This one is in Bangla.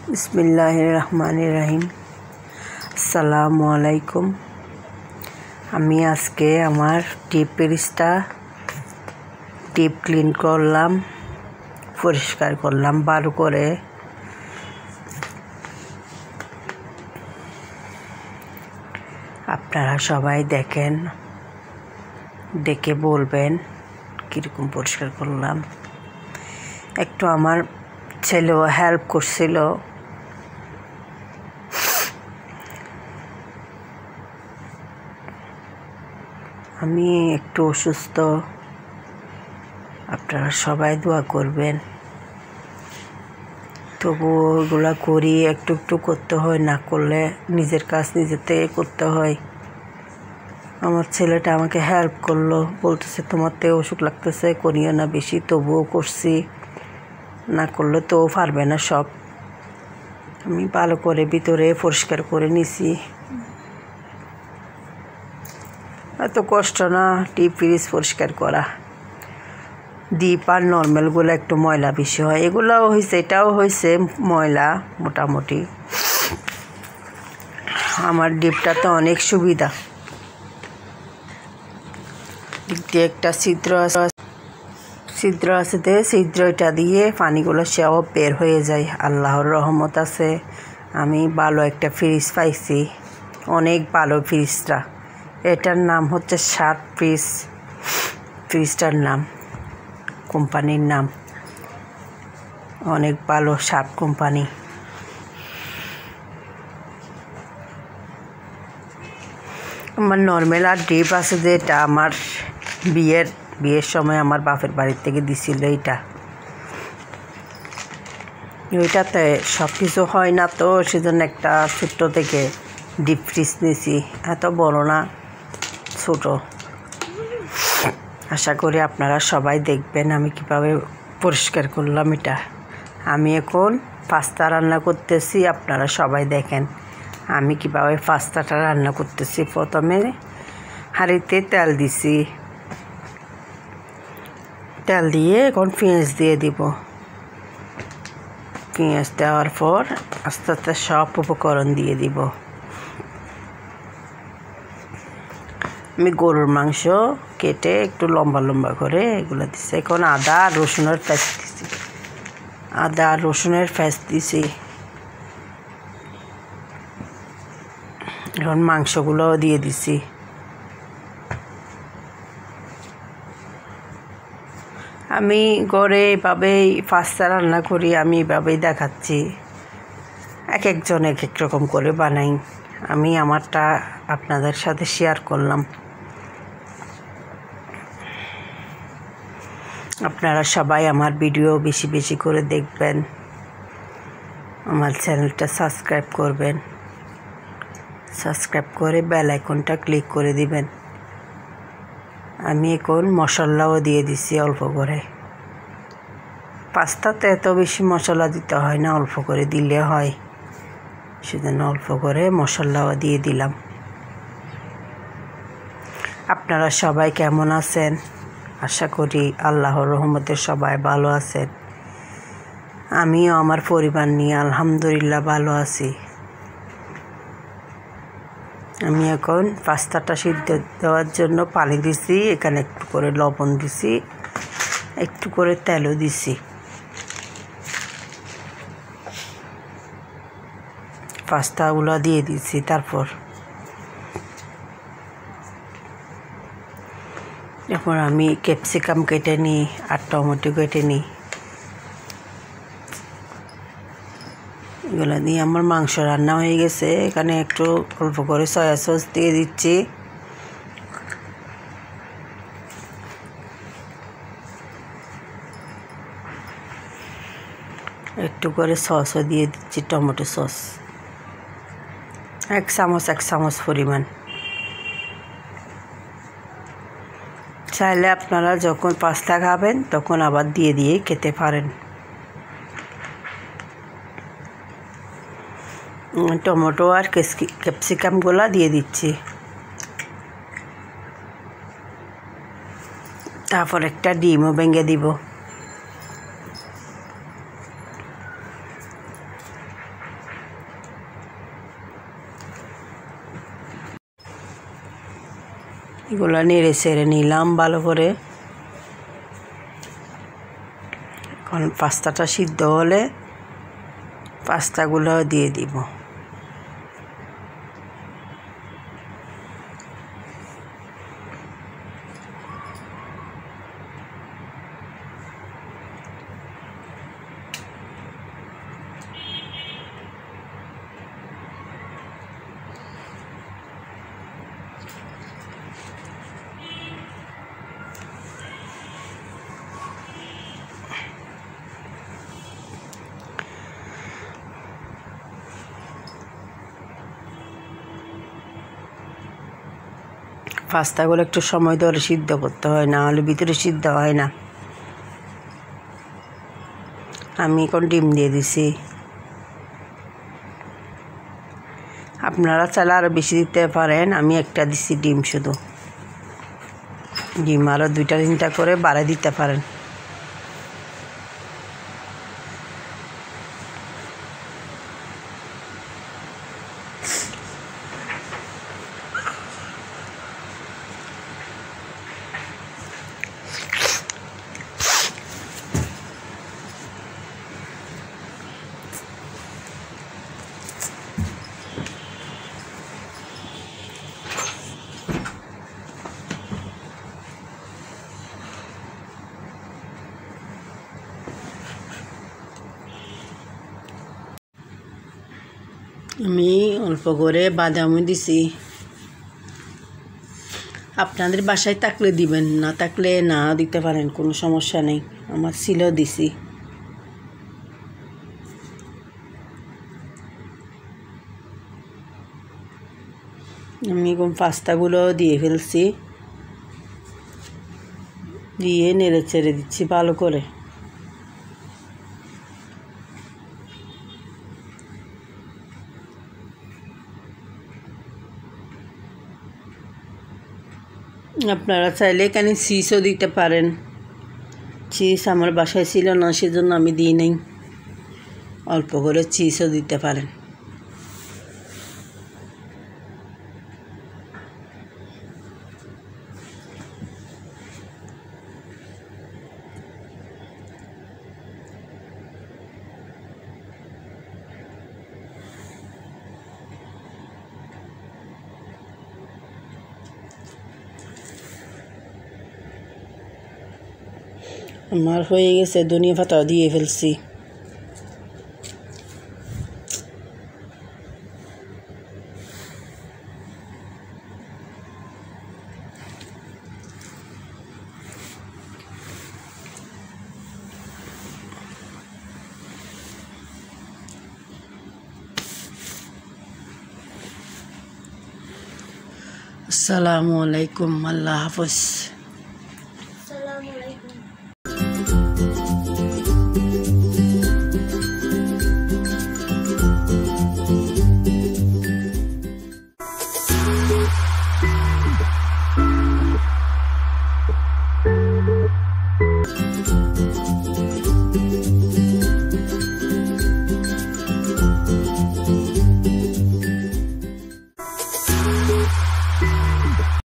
বিসমিল্লাহিররহমানিররহিম। আসসালামু আলাইকুম। আমি আজকে আমার ডিপ ফ্রিজটা ডিপ ক্লিন করলাম, পরিষ্কার করলাম ভালো করে। আপনারা সবাই দেখেন, দেখে বলবেন কীরকম পরিষ্কার করলাম। একটু আমার ছেলেও হেল্প করছিল। আমি একটু অসুস্থ, আপনারা সবাই দোয়া করবেন। তবু ওগুলা করি, একটু একটু করতে হয়, না করলে নিজের কাজ নিজের থেকে করতে হয়। আমার ছেলেটা আমাকে হেল্প করলো, বলতেছে তোমার তো অসুখ লাগতেছে, করিও না বেশি, তবুও করছি। না করলে তো পারবে না সব। আমি ভালো করে ভিতরে পরিষ্কার করে নিছি। এত কষ্ট না ডিপ ফ্রিজ পরিষ্কার করা। ডিপ আর নর্মালগুলো একটু ময়লা বেশি হয়, এগুলোও হয়েছে, এটাও হয়েছে ময়লা মোটামুটি। আমার ডিপটা তো অনেক সুবিধা। দিক দিয়ে একটা ছিদ্র আছে, ছিদ্রটা দিয়ে পানিগুলো সব বের হয়ে যায়। আল্লাহর রহমত আছে, আমি ভালো একটা ফ্রিজ পাইছি, অনেক ভালো ফ্রিজটা। এটার নাম হচ্ছে শার্ট ফ্রিজ, ফ্রিজটার নাম, কোম্পানির নাম অনেক ভালো, শার্ট কোম্পানি। আমার নর্মাল আর ডিপ আছে, যেটা আমার বিয়ের সময় আমার বাপের বাড়ির থেকে দিছিল। ওইটাতে সব কিছু হয় না, তো সেজন্য একটা ছোট্ট থেকে ডিপ ফ্রিজ নিয়েছি, এত বড় না, ছোট। আশা করি আপনারা সবাই দেখবেন আমি কিভাবে পরিষ্কার করলাম এটা। আমি এখন পাস্তা রান্না করতেছি, আপনারা সবাই দেখেন আমি কিভাবে পাস্তাটা রান্না করতেছি। প্রথমে হাঁড়িতে তেল দিছি, তেল দিয়ে এখন পেঁয়াজ দিয়ে দিব। পেঁয়াজ দেওয়ার পর আস্তে আস্তে সব উপকরণ দিয়ে দিব। আমি গরুর মাংস কেটে একটু লম্বা লম্বা করে এগুলো দিচ্ছি। এখন আদা আর রসুনের পেস্ট দিছি, আদা আর রসুনের পেস্ট দিছি। এখন মাংসগুলোও দিয়ে দিছি। আমি ঘরে এভাবেই পাস্তা রান্না করি, আমি এভাবেই দেখাচ্ছি। এক একজন এক এক রকম করে বানাই, আমি আমারটা আপনাদের সাথে শেয়ার করলাম। আপনারা সবাই আমার ভিডিও বেশি বেশি করে দেখবেন, আমার চ্যানেলটা সাবস্ক্রাইব করবেন, সাবস্ক্রাইব করে বেল আইকনটা ক্লিক করে দিবেন। আমি এখন মশলাও দিয়ে দিছি অল্প করে। পাস্তাতে এত বেশি মশলা দিতে হয় না, অল্প করে দিলে হয়, সেজন্য অল্প করে মশলাও দিয়ে দিলাম। আপনারা সবাই কেমন আছেন? আশা করি আল্লাহর রহমতে সবাই ভালো আছেন। আমিও আমার পরিবার নিয়ে আলহামদুলিল্লাহ ভালো আছি। আমি এখন পাস্তাটা সিদ্ধ দেওয়ার জন্য পানি দিছি, এখানে একটু করে লবণ দিছি, একটু করে তেলও দিছি। পাস্তাগুলো দিয়ে দিছি, তারপর এখন আমি ক্যাপসিকাম কেটে নিই আর টমেটো কেটে নিই। এগুলো দিয়ে আমার মাংস রান্না হয়ে গেছে। এখানে একটু অল্প করে সয়া সস দিয়ে দিচ্ছি। একটু করে সসও দিয়ে দিচ্ছি, টমেটো সস এক চামচ পরিমাণ। চাইলে আপনারা যখন পাস্তা খাবেন তখন আবার দিয়ে খেতে পারেন। টমেটো আর ক্যাপসিকামগুলো দিয়ে দিচ্ছি। তারপর একটা ডিমও ভেঙে দিব। এগুলো নেড়ে ছেড়ে নিলাম ভালো করে। এখন পাস্তাটা সিদ্ধ হলে পাস্তাগুলো দিয়ে দিব। পাস্তাগুলো একটু সময় ধরে সিদ্ধ করতে হয়, না হলে ভিতরে সিদ্ধ হয় না। আমি এখন ডিম দিয়ে দিছি। আপনারা চাইলে আরও বেশি দিতে পারেন, আমি একটা দিছি ডিম শুধু। ডিম আরও 2-3টা করে বাড়ায় দিতে পারেন। আমি অল্প করে বাদামও দিছি। আপনাদের বাসায় থাকলে দিবেন, না থাকলে না দিতে পারেন, কোনো সমস্যা নেই। আমার ছিল দিছি। আমি এখন পাস্তাগুলো দিয়ে ফেলছি, দিয়ে নেড়ে চেড়ে দিচ্ছি ভালো করে। আপনারা চাইলে এখানে চিজও দিতে পারেন। চিজ আমার বাসায় ছিল না, সেজন্য আমি দিই নাই। অল্প করে চিজও দিতে পারেন। আমার হয়ে গেছে, ধনিয়া পাতা দিয়ে ফেলছি। আসসালামু আলাইকুম, আল্লাহ হাফেজ।